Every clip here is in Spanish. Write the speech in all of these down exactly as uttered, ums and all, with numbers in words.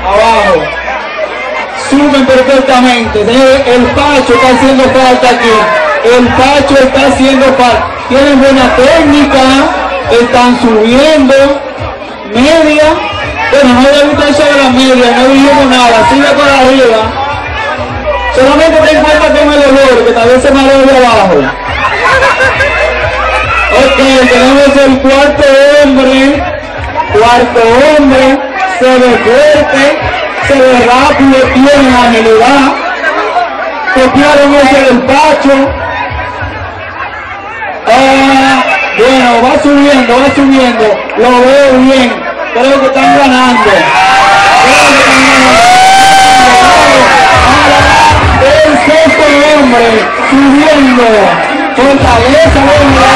abajo. Suben perfectamente. Señores, el Pacho está haciendo falta aquí. El Pacho está haciendo falta. Tienen buena técnica. Están subiendo. Media. Bueno, no había visto eso de la media. No dijimos nada. Sigue para arriba. Solamente ten cuenta con el olor, que tal vez se marea de abajo. Ok, tenemos el cuarto hombre. Cuarto hombre. Se ve fuerte. Se ve rápido. Tiene agilidad. Copiaron ese del Pacho. Ah, bueno, va subiendo, va subiendo. Lo veo bien. Creo que están ganando. Creo que están ganando. El sexto hombre subiendo. Fortaleza, hombre.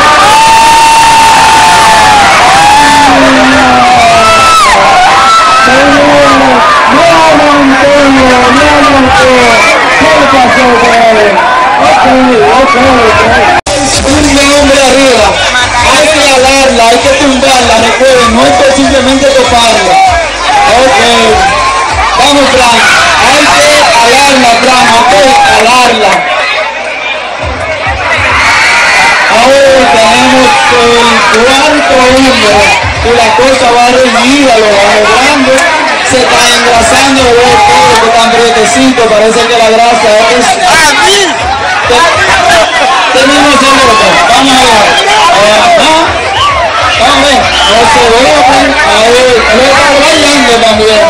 No aguantó, no aguantó. ¿Qué pasó, güey? Ok, ok, ok. Un hombre arriba. Hay que jalarla, hay que tumbarla, recuerden, no es simplemente toparla. Ok. Vamos, Fran. Hay que jalarla, Fran, ok, jalarla. Ahora tenemos el cuarto hombre y la cosa va reñida, lo va logrando. Se está engrasando, lo veo todo que están brotecitos, parece que la grasa es... Tenemos el otro, vamos a ver. Ajá. Vamos a ver, no se ve, ahí, lo está bailando también.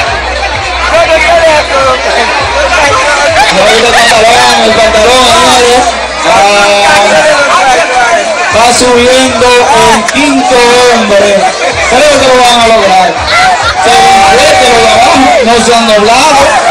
No, el pantalón, el pantalón, señores. Va subiendo el quinto hombre. Creo que lo van a lograr. Se ven fuertes los de abajo, no se han doblado.